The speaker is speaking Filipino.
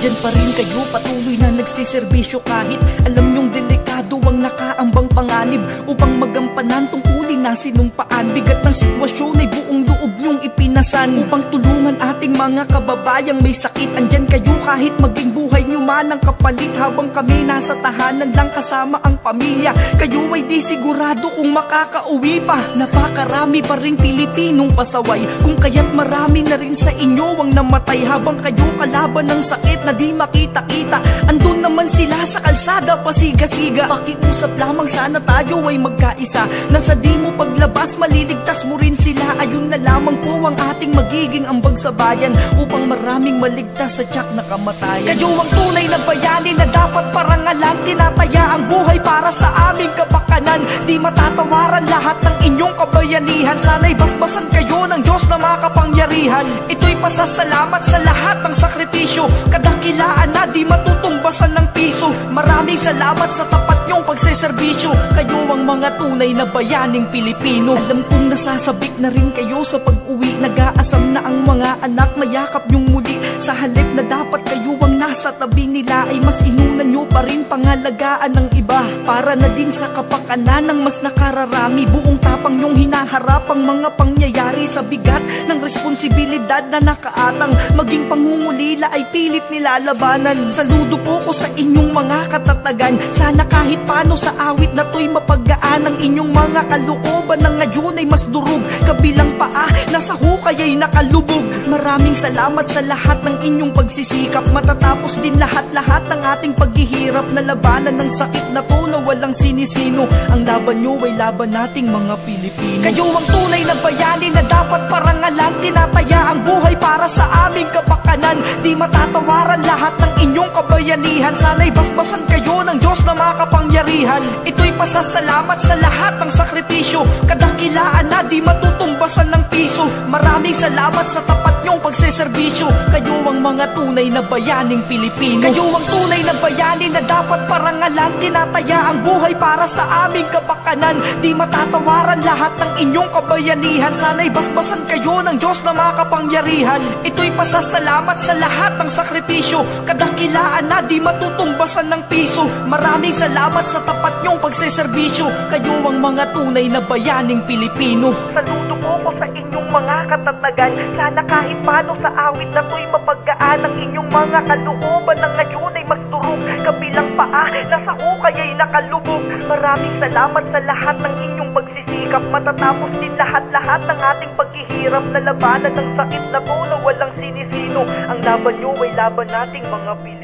Andyan pa rin kayo, patuloy na nagsiservisyo kahit alam nyong delikado ang nakaambang panganib. Upang magampanan tungkulin na sinumpaan, bigat ng sitwasyon ay buong loob nyong ipinasan. Upang tulungan ating mga kababayang may sakit, andyan kayo kahit maging buhay nyo man ang kapalit. Habang kami nasa tahanan lang kasama ang pamilya, kayo ay di sigurado kung makakauwi pa. Napakarami pa ring Pilipinong pasaway, kung kaya't marami na rin sa inyo ang namatay. Habang kayo kalaban ng sakit na di makita-kita, andun naman sila sa kalsada pasiga-siga. Pakiusap lamang sana tayo ay magkaisa, nasa di mo paglabas maliligtas mo rin sila. Ayun na lamang po ang ating magiging ambag sa bayan, upang maraming maligtas sa tiyak na kamatayan. Kayo ang tunay na bayani na dapat parangalan, tinataya ang buhay para sa aming kapakanan. Di matatawaran lahat ng inyong kabayanihan, sana'y basbasan kayo ng Diyos na makapangyarihan. Ito'y pasasalamat sa lahat ng sakripisyo, kadakilaan na di matutungbasan ng piso. Maraming salamat sa tapat nyong pagseserbisyo, kayo ang mga tunay na bayaning Pilipino. Alam kong nasasabik na rin kayo sa pag-uwi, nag-aasam na ang mga anak, mayakap nyong muli. Sa halip na dapat kayo ang nasa tabi nila, ay mas inunan nyo pa rin pangalagaan ng iba, para na din sa kapakanan ng mas nakararami. Buong tapang nyong hinaharap ang mga pangyayari, sa bigat ng responsibilidad na nakaatang. Maging pangungulila ay pilit nilalabanan. Saludo po ko sa inyong mga katatagan, sana kahit paano sa awit na to'y mapagaan. Ang inyong mga kalooban na ngayon ay mas durug, kabilang paa nasa hukay ay nakalubog. Maraming salamat sa lahat ng inyong pagsisikap, matatapos din lahat-lahat ng ating paghihirap na labanan ng sakit na to na walang sinisino. Ang laban nyo ay laban nating mga Pilipino. Kayo ang tunay na bayani na dapat parangalan, tinataya ang buhay para sa aming kapakanan. Di matatawaran lahat ng inyong kabayanihan, sana'y basbasan kayo ng Diyos na makapangyarihan. Ito'y pasasalamat sa lahat ng sakripisyo, kadakilaan na di matutungbasan ng piso. Maraming salamat sa tapat nyong pagseserbisyo, kayo ang mga tunay na bayaning Pilipino. Kayo ang tunay na bayani na dapat parangalan, tinataya ang buhay para sa aming kapakanan. Di matatawaran lahat ng inyong kabayanihan, sana'y basbasan kayo ng Diyos na makapangyarihan. Ito'y pasasalamat sa lahat ng sakripisyo, kadakilaan na di matutungbasan ng piso. Maraming salamat sa tapat nyong pagseserbisyo, kayo ang mga tunay na bayaning Pilipino. Saludo po ko sa inyong mga katatagan, sana kahit paano sa awit na to'y mapaggaan. Ang inyong mga kalooban na ngayon ay mas durog, kabilang paa nasa hukay ay nakalubog. Maraming salamat sa lahat ng inyong pagsisikap, matatapos din lahat-lahat ng ating paghihirap na labanan ng sakit na to na walang sinisino. Ang laban nyo ay laban nating mga Pilipino.